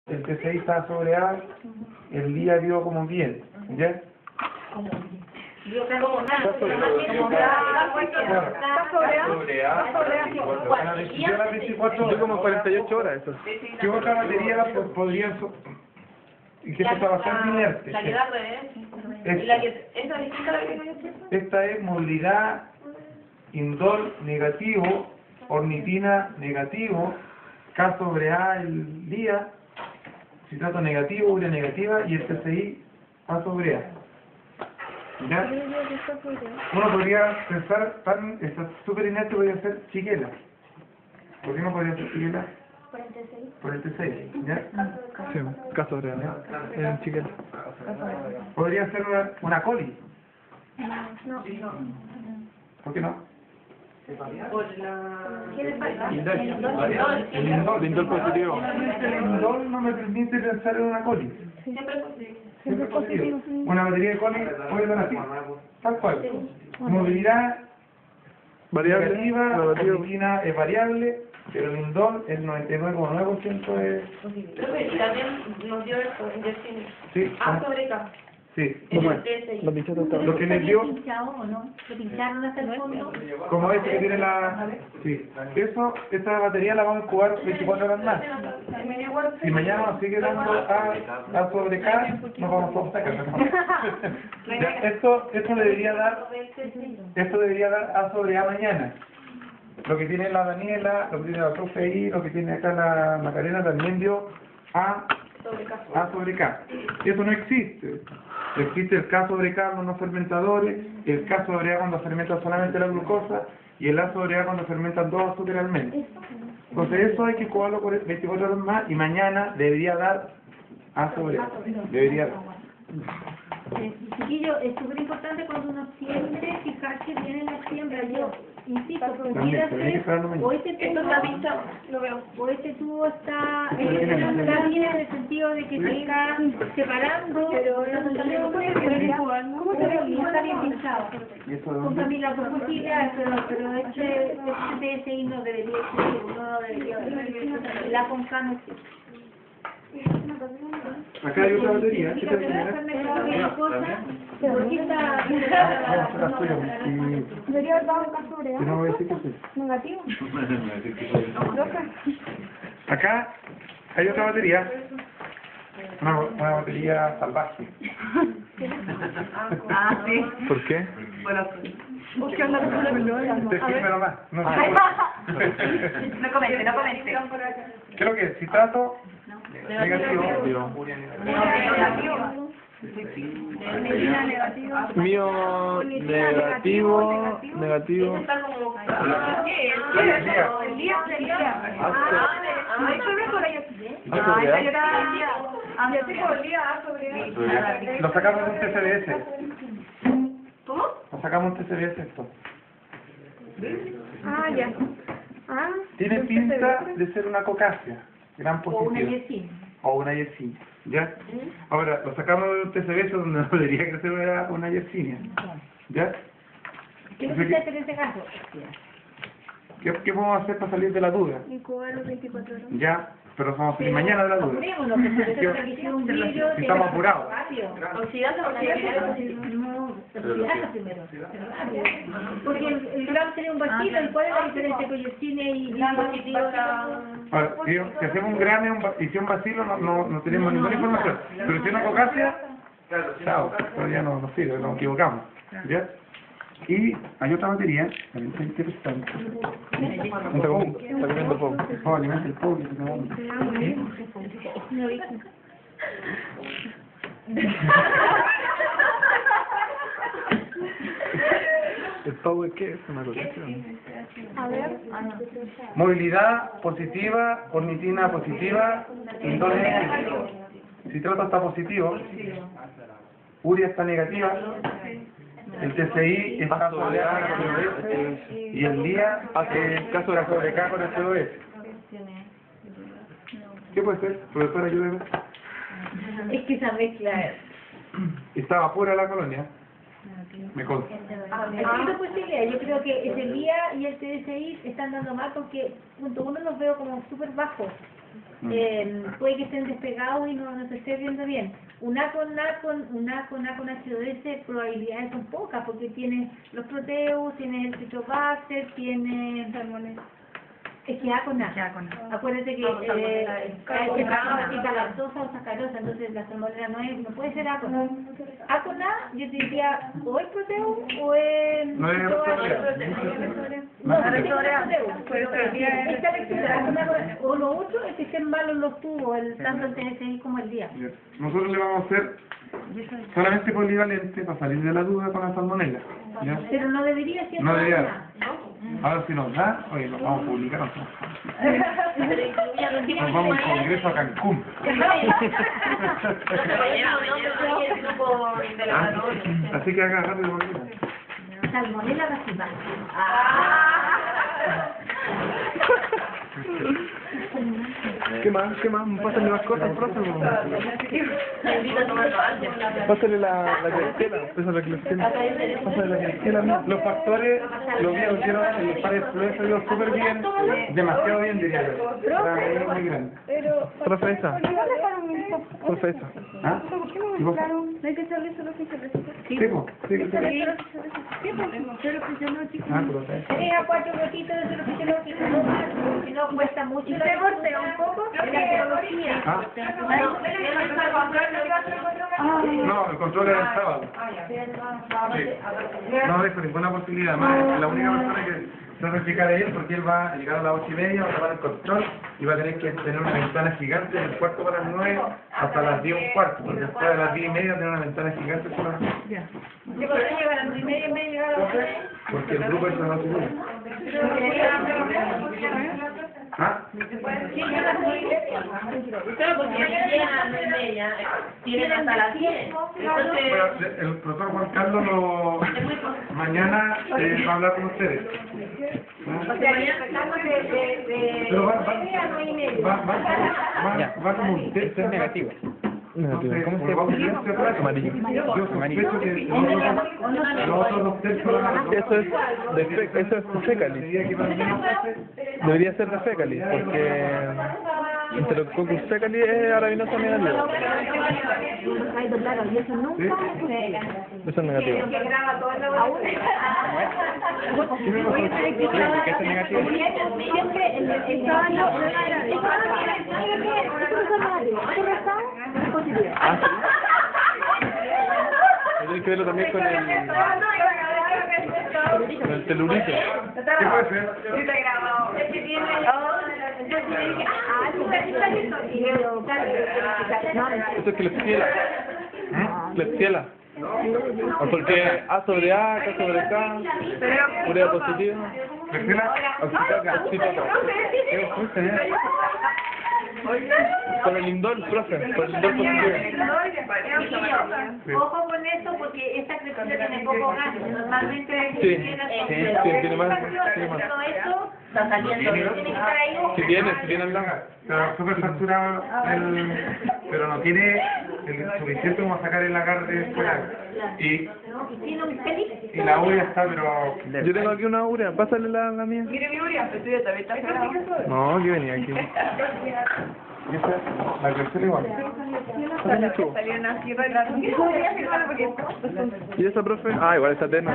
el TCI está sobre A, el día dio como bien, ¿ya? Como nada, Yo las 24 Yo como 48 horas eso. ¿qué otra batería podría y que está bastante inerte? La que da al revés. ¿Esa es distinta a la que yo decía? Esta es movilidad, indol negativo, ornitina negativo, K sobre A el día, citrato negativo, urea negativa y el TCI A sobre A. ¿Ya? Uno podría pensar, está súper inerte, podría ser chiquela. ¿Por qué no podría ser chiquela? Por el T6, ¿ya? Sí, caso real. En chiquero. Podría ser una coli. No. ¿Por qué no? Por la... El indol. Lindol positivo. El indol no me permite pensar en una coli. Siempre es posible. Siempre es positivo. Una batería de coli puede dar así, tal cual. Movilidad Variable. negativa, la Relativo. ornitina es variable, pero el indol el 99,9% es... Y también nos dio esto, inyección. Sí, A sobre K. sí. ¿Cómo El es? TSI. Los bichotos están. Lo que les dio, ¿Pinchado o no? ¿Lo pincharon hasta el fondo? como este que tiene la... Sí, eso, esta batería la vamos a jugar 24 horas más. Si mañana nos sigue dando A sobre K, nos vamos a sacar. Ya, esto debería dar A sobre A mañana. Lo que tiene la Daniela, lo que tiene la profe ahí, lo que tiene acá la Macarena también dio A sobre K. Eso no existe. Existe el K sobre K con los fermentadores, el K sobre A cuando fermenta solamente la glucosa y el A sobre A cuando fermentan dos azúcares al menos. Entonces eso hay que jugarlo por 24 horas más y mañana debería dar A sobre A. Debería dar. Chiquillo, es súper importante cuando uno siembre, fijarse bien en la siembra. Yo insisto, También, pero hay que esperarlo mañana. o este Esto está pinchado, lo veo. o este tubo está bien en el sentido de que se está separando, pero no está bien está bien pinchado. ¿Y eso de Con dónde? familia por posibilidades, pero este PSI no debería existir, no debería. La Conca no existe. Acá hay otra batería. ¿Qué tal, señora? ¿Por qué está? Vamos a hacer las tuyas. Debería haber dado un caso sobre Y no voy a decir que sí. negativo. Acá hay otra batería. Una batería salvaje. Ah, sí. ¿Por qué? ¿Qué onda? Usted firme nomás. No, No comente. ¿Qué es lo que es? Citrato negativo. Mío negativo. Está como... ¿Qué? El día. El día. Lo sacamos de un TCDS. ¿Cómo? Lo sacamos de un TCDS esto. Ah, ya. Ah, Tiene pinta de ser una cocácea. Gran o una positiva. yesina. O una yesina. ¿Ya? Ahora, lo sacamos de un TCDS donde no debería crecer una yesina. ¿Ya? ¿Qué es lo que se hace en ese caso? ¿Qué podemos hacer para salir de la duda? Incubarlo 24 horas. Ya, pero vamos a salir mañana de la duda. Apurémonos, que puede ser que hiciera un vidrio. Si estamos apurados. Oxidando, No, se oxidasa primero. Porque el gram sería un vacío, ¿y cuál es la diferencia con yesina y positivo? Ahora, si hacemos un grano y si un vacilo no tenemos ninguna información. Pero si una cocácea, chao, pero ya no nos sirve, nos equivocamos. ¿Ya? Y hay otra batería, también está interesante. Está comiendo poco. Oh, alimenta el público. ¿El power qué es? Una colección. A ver. Movilidad positiva, ornitina positiva, indol negativo. Citrato está positivo, urea está negativa, el TCI está sobre A con SOS y el día hace caso de la sobre K con SOS. ¿Qué puede ser? Profesora, ayúdeme. Es que esa mezcla Estaba fuera de la colonia. Me consta. Existe posibilidad. Yo creo que ese día y el TDCI están dando mal porque punto uno los veo como súper bajos. puede que estén despegados y no se esté viendo bien. Un A con H2S, probabilidades son pocas, porque tiene los proteus, tiene el citrobacter, tiene salmonella. Es que A con A. Acuérdate que es galactosa o sacarosa, entonces la salmonella no puede ser A con A. A con A, yo te diría, o es proteo o es... No es o lo otro es que estén malos los tubos, tanto el TSI como el día. Nosotros le vamos a hacer solamente polivalente para salir de la duda con la salmonella. ¿Ya? Pero no debería ser... No debería. Ahora si nos da, oye, nos vamos a publicar. Nos vamos a un congreso a Cancún. Así que haga rápido. Salmonella vaccinal. ¿Qué más? Pásale más cosas, profe. Pásale la clientela. Pásale la clientela. Los factores, los viejos hicieron el par de influencia, dio súper bien, demasiado bien diría yo. Era muy grande. Profesa. ¿Ah? ¿Y vos? No hay que saber solo que se receta. Sí, pues. Sí, sí. Ah, pero sí. 3 a 4 gotitas de solo fisiológico, si no cuesta mucho. ¿Y se voltea un poco? ¿Ah? No, el control era el sábado. Sí. No dejo ninguna posibilidad. Además, es la única persona que se verifica de él porque él va a llegar a las 8:30, va a tomar el control y va a tener que tener una ventana gigante del cuarto para las 9 hasta las 10:15. Porque después de las 10:30 tiene una ventana gigante solamente. ¿Se podría llegar a las 9:30 en vez de llegar a las 8:30? Porque el grupo es la más seguro. ¿Ah? Claro, porque llegan a las 9:30, tienen hasta las 10. Entonces, Bueno, el profesor Juan Carlos mañana va a hablar con ustedes. Pero va como un test negativo. Negativo. ¿Cómo se llama? Amarillo. Yo sospecho que los otros dos test son Eso es de Fecalis. Debería ser de Fecalis, porque Enterococcus fecalis es arabinosa negativa. Eso es negativo. ¿Qué es negativo? Ah, sí. Hay que verlo también con el telurito. ¿Qué puede ser? Eso es Klebsiella. Klebsiella. Porque A sobre A, K sobre K, urea positiva, oxitoca. Con el indol, profe, con el indol positivo. Ojo con eso porque esta Klebsiella tiene poco gas. Normalmente Sí, tiene más. todo esto está saliendo. tiene que estar ahí. Si viene al lado. Está súper saturado, pero no tiene el suficiente como sacar el agarre fuera. Y Tiene un pelín. la urea está, pero... Yo tengo aquí una urea, pásale la mía. Mire mi urea, estoy de también está. No, aquí venía aquí. ¿Y esa? La Klebsiella igual. Salieron así raras. ¿Y esa, profe? Ah, igual está tena.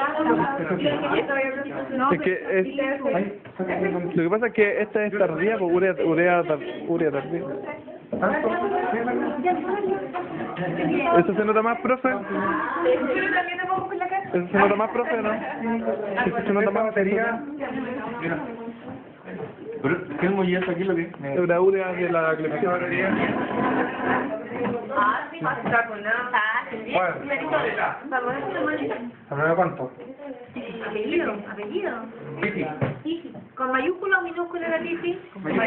Es que es... Lo que pasa es que esta es tardía, pues urea tardía. ¿Tanto? ¿Eso se nota más, profe? ¿Eso se nota más, profe, no? ¿Eso se nota más? Batería. Mira. ¿Pero qué es mollezo aquí lo que? Es una urea de la Klebsiella. ¿Sabes cuánto? Apellido. Tifi. Tifi. ¿Con mayúscula o minúscula la Tifi?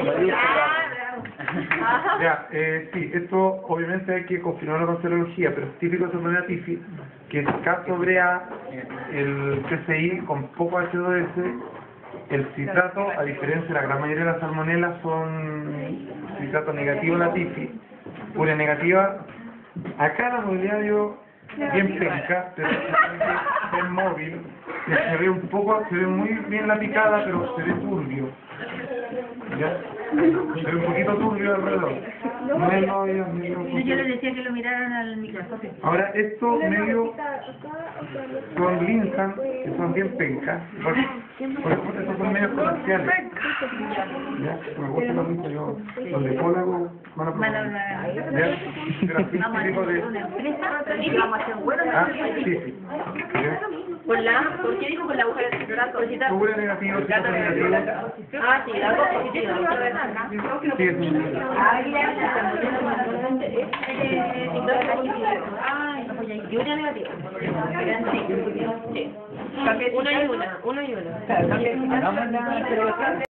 Ya, sí, esto obviamente hay que confirmarlo con serología, pero es típico de salmonella tifi, que el K sobre A, el TCI con poco H2S, el citrato, a diferencia de la gran mayoría de las salmonelas, son citrato negativo la tifi, urea negativa. Acá la movilidad dio bien penca, pero es móvil, se ve un poco, se ve muy bien la picada, pero se ve turbio. ¿Ya? Es un poquito turbio alrededor. No es novio, Yo les decía que lo miraran al microscopio. Ahora, estos medios son linjas, que son bien pencas. Por eso estos son medios comerciales. ¿Ya? Me gusta lo mismo yo. Los lepólogos van a probar. ¿Ya? Pero así típico de... Ah, sí. ¿Ya? ¿Por qué dijo con la mujer explorar cositas? Tuve negativo, cito negativo. Ah, sí, algo positivo. Sí, es un... Y una negativa. Sí. Uno y una.